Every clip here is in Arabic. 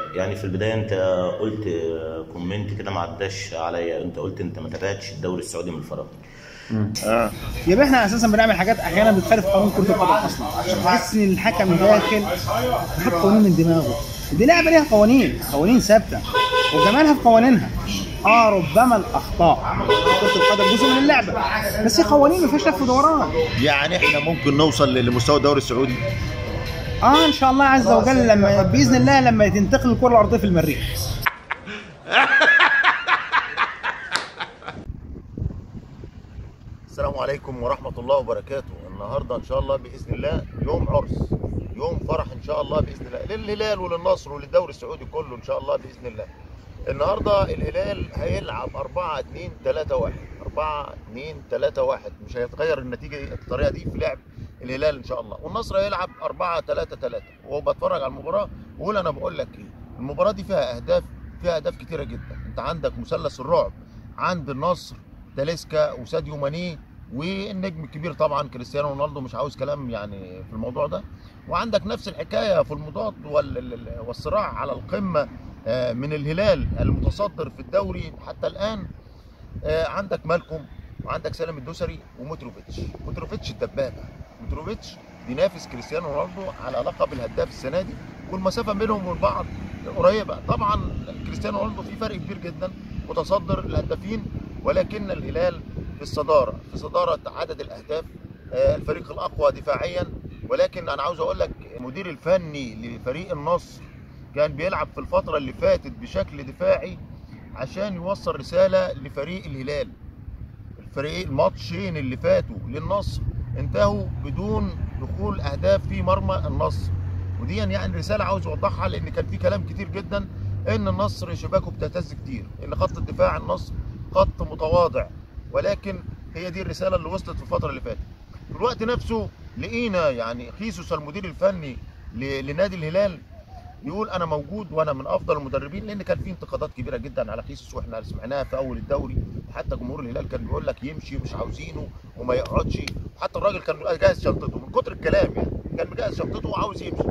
يعني في البداية أنت قلت كومنت كده ما عداش عليا، أنت قلت أنت ما تابعتش الدوري السعودي من الفراغ. يبقى احنا اساسا بنعمل حاجات احيانا بتخالف قانون كرة القدم اصلا، عشان تحس ان الحكم داخل حط قانون من دماغه. دي لعبة ليها قوانين ثابتة وجمالها في قوانينها. ربما الاخطاء كرة القدم جزء من اللعبة، بس هي قوانين ما فيهاش لف ودوران. يعني احنا ممكن نوصل لمستوى الدوري السعودي ان شاء الله عز وجل، لما باذن الله لما تنتقل الكرة الارضية في المريخ. السلام عليكم ورحمة الله وبركاته. النهاردة إن شاء الله بإذن الله يوم عرس، يوم فرح إن شاء الله بإذن الله للهلال وللنصر وللدوري السعودي كله إن شاء الله بإذن الله. النهاردة الهلال هيلعب 4-2-3-1 4-2-3-1، مش هيتغير النتيجة الطريقة دي في لعب الهلال إن شاء الله. والنصر هيلعب 4-3-3. وبتفرج على المباراة وأقول أنا بقول لك إيه، المباراة دي فيها أهداف كتيرة جدا. أنت عندك مثلث الرعب عند النصر، تاليسكا وساديو ماني والنجم الكبير طبعا كريستيانو رونالدو، مش عاوز كلام يعني في الموضوع ده. وعندك نفس الحكايه في المضاد والصراع على القمه من الهلال المتصدر في الدوري حتى الان. عندك مالكوم وعندك سالم الدوسري ومتروفيتش الدبابه. متروفيتش بينافس كريستيانو رونالدو على لقب الهداف السنه دي، والمسافه بينهم وبين بعض قريبه. طبعا كريستيانو رونالدو في فرق كبير جدا متصدر الهدافين، ولكن الهلال في صدارة عدد الأهداف، الفريق الأقوى دفاعيا. ولكن أنا عاوز أقول لك المدير الفني لفريق النصر كان بيلعب في الفترة اللي فاتت بشكل دفاعي عشان يوصل رسالة لفريق الهلال. الفريق الماتشين اللي فاتوا للنصر انتهوا بدون دخول أهداف في مرمى النصر، ودي يعني رسالة عاوز أوضحها، لأن كان في كلام كتير جدا إن النصر شباكه بتهتز كتير، إن خط الدفاع النصر خط متواضع. ولكن هي دي الرساله اللي وصلت في الفتره اللي فاتت. في الوقت نفسه لقينا يعني خيسوس المدير الفني لنادي الهلال يقول انا موجود وانا من افضل المدربين، لان كان في انتقادات كبيره جدا على خيسوس واحنا سمعناها في اول الدوري، وحتى جمهور الهلال كان بيقول لك يمشي مش عاوزينه وما يقعدش. حتى الراجل كان جاهز شنطته من كتر الكلام، يعني كان مجهز شنطته وعاوز يمشي.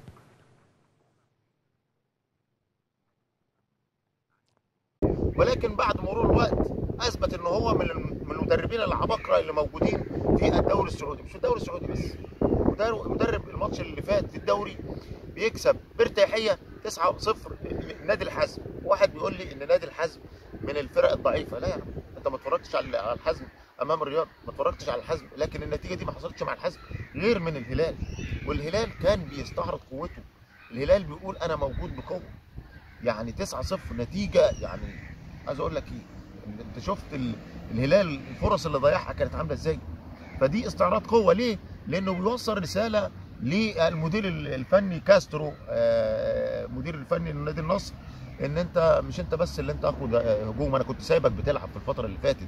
ولكن بعد مرور الوقت اثبت ان هو من المدربين العباقره اللي موجودين في الدوري السعودي، مش في الدوري السعودي بس. مدرب الماتش اللي فات في الدوري بيكسب بارتياحيه 9-0 نادي الحزم. واحد بيقول لي ان نادي الحزم من الفرق الضعيفه. لا يا عم، انت ما اتفرجتش على الحزم امام الرياض، ما اتفرجتش على الحزم. لكن النتيجه دي ما حصلتش مع الحزم غير من الهلال، والهلال كان بيستعرض قوته. الهلال بيقول انا موجود بقوه، يعني 9-0 نتيجه. يعني عايز اقول لك ايه، انت شفت الهلال الفرص اللي ضيعها كانت عامله ازاي. فدي استعراض قوه. ليه؟ لانه بيوصل رساله للمدير الفني كاسترو، مدير الفني لنادي النصر، ان انت مش انت بس اللي انت اخو هجوم، انا كنت سايبك بتلعب في الفتره اللي فاتت.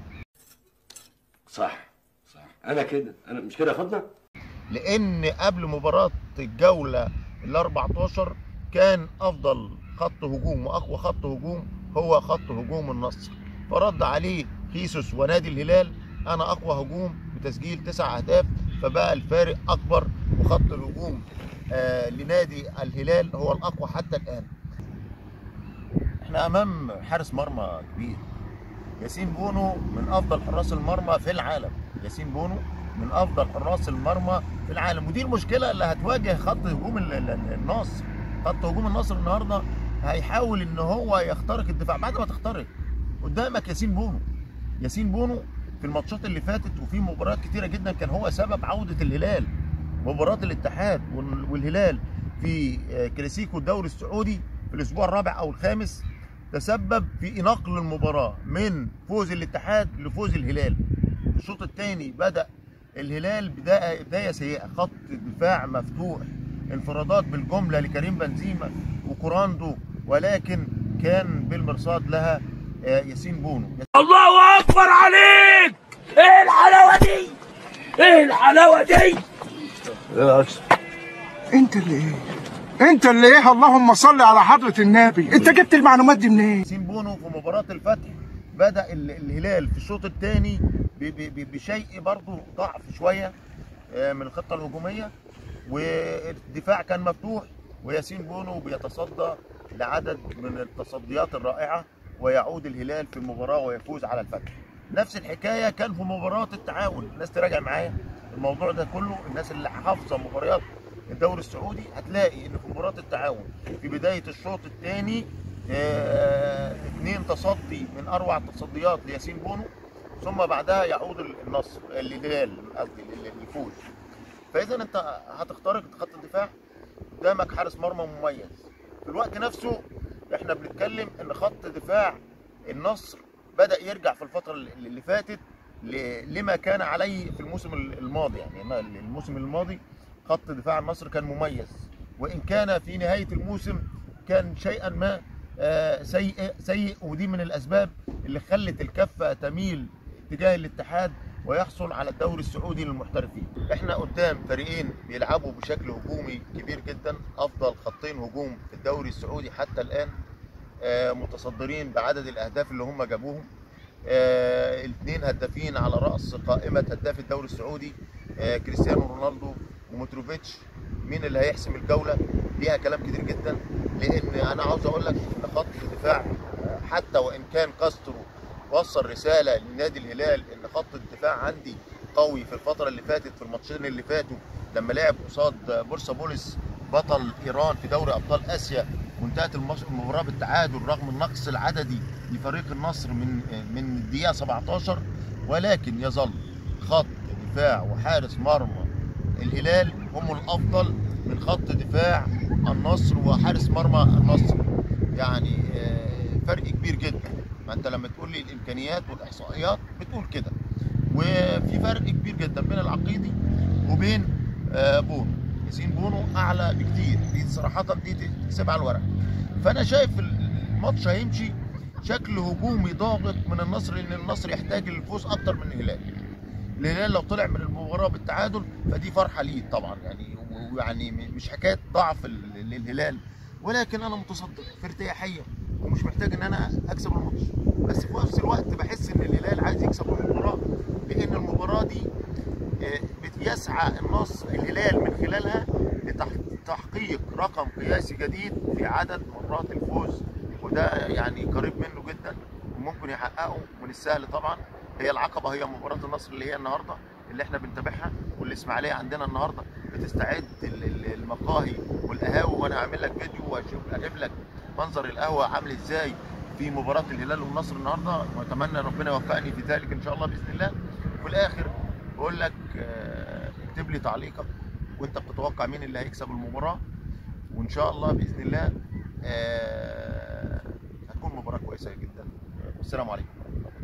صح انا كده، انا مش كده يا فضله. لان قبل مباراه الجوله ال 14 كان افضل خط هجوم واقوى خط هجوم هو خط هجوم النصر، فرد عليه خيسوس ونادي الهلال انا اقوى هجوم بتسجيل 9 اهداف. فبقى الفارق اكبر، وخط الهجوم لنادي الهلال هو الاقوى حتى الان. احنا امام حارس مرمى كبير، ياسين بونو من افضل حراس المرمى في العالم. ياسين بونو من افضل حراس المرمى في العالم، ودي المشكله اللي هتواجه خط هجوم النصر. خط هجوم النصر النهارده هيحاول ان هو يخترق الدفاع. بعد ما تخترق قدامك ياسين بونو في الماتشات اللي فاتت وفي مباريات كتيره جدا كان هو سبب عوده الهلال. مباراه الاتحاد والهلال في كلاسيكو الدوري السعودي في الاسبوع الرابع او الخامس تسبب في نقل المباراه من فوز الاتحاد لفوز الهلال. الشوط الثاني بدا الهلال بدايه سيئه، خط دفاع مفتوح، انفرادات بالجمله لكريم بنزيما وكوراندو، ولكن كان بالمرصاد لها ياسين بونو. الله اكبر عليك! ايه الحلاوه دي؟ ايه الحلاوه دي؟ انت اللي ايه؟ اللهم صل على حضرة النبي. انت جبت المعلومات دي منين؟ ياسين بونو في مباراة الفتح بدأ الهلال في الشوط الثاني بشيء برضه ضعف شوية من الخطة الهجومية، والدفاع كان مفتوح، وياسين بونو بيتصدى لعدد من التصديات الرائعه، ويعود الهلال في المباراه ويفوز على الفتح. نفس الحكايه كان في مباراه التعاون، الناس تراجع معايا الموضوع ده كله، الناس اللي حافظه مباريات الدوري السعودي هتلاقي ان في مباراه التعاون في بدايه الشوط الثاني 2 تصدي من اروع التصديات لياسين بونو، ثم بعدها يعود النصر الهلال قصدي الفوز. فاذا انت هتخترق خط الدفاع، قدامك حارس مرمى مميز. في الوقت نفسه احنا بنتكلم ان خط دفاع النصر بدأ يرجع في الفترة اللي فاتت لما كان عليه في الموسم الماضي. يعني الموسم الماضي خط دفاع النصر كان مميز، وإن كان في نهاية الموسم كان شيئا ما سيء، ودي من الأسباب اللي خلت الكفة تميل تجاه الاتحاد ويحصل على الدوري السعودي للمحترفين. احنا قدام فريقين بيلعبوا بشكل هجومي كبير جدا، افضل خطين هجوم في الدوري السعودي حتى الان، متصدرين بعدد الاهداف اللي هم جابوهم، الاثنين هدافين على راس قائمه هداف الدوري السعودي، كريستيانو رونالدو ومتروفيتش. مين اللي هيحسم الجوله؟ ليها كلام كتير جدا، لان انا عاوز اقول لك ان خط الدفاع حتى وان كان كاسترو وصل رساله لنادي الهلال ان خط الدفاع عندي قوي في الفتره اللي فاتت، في الماتشين اللي فاتوا لما لعب قصاد بورسابوليس بطل ايران في دوري ابطال اسيا، وانتهت المباراه بالتعادل رغم النقص العددي لفريق النصر من الدقيقه 17، ولكن يظل خط دفاع وحارس مرمى الهلال هم الافضل من خط دفاع النصر وحارس مرمى النصر. يعني فرق كبير جدا. ما انت لما تقول لي الامكانيات والاحصائيات بتقول كده، وفي فرق كبير جدا بين العقيدي وبين بونو. ياسين بونو اعلى بكتير، دي صراحه دي تكسب على الورق. فانا شايف الماتش هيمشي شكل هجومي ضاغط من النصر، لان النصر يحتاج للفوز اكتر من الهلال. الهلال لو طلع من المباراه بالتعادل فدي فرحه ليه طبعا، يعني مش حكايه ضعف للهلال، ولكن انا متصدر في ارتياحيه ومش محتاج ان انا اكسب الماتش. بس في نفس الوقت بحس ان الهلال عايز يكسب المباراه، لان المباراه دي بيسعى الهلال من خلالها لتحقيق رقم قياسي جديد في عدد مرات الفوز، وده يعني قريب منه جدا وممكن يحققه من السهل طبعا. هي العقبه هي مباراه النصر اللي هي النهارده اللي احنا بنتابعها، والاسماعيليه عندنا النهارده بتستعد المقاهي والقهاوي، وانا هعمل لك فيديو واجيب لك منظر القهوه عامل ازاي في مباراه الهلال والنصر النهارده، واتمنى ربنا يوفقني في ذلك ان شاء الله باذن الله. وفي الاخر بقول لك اكتب لي تعليقك وانت بتتوقع مين اللي هيكسب المباراه، وان شاء الله باذن الله هتكون مباراه كويسه جدا. والسلام عليكم.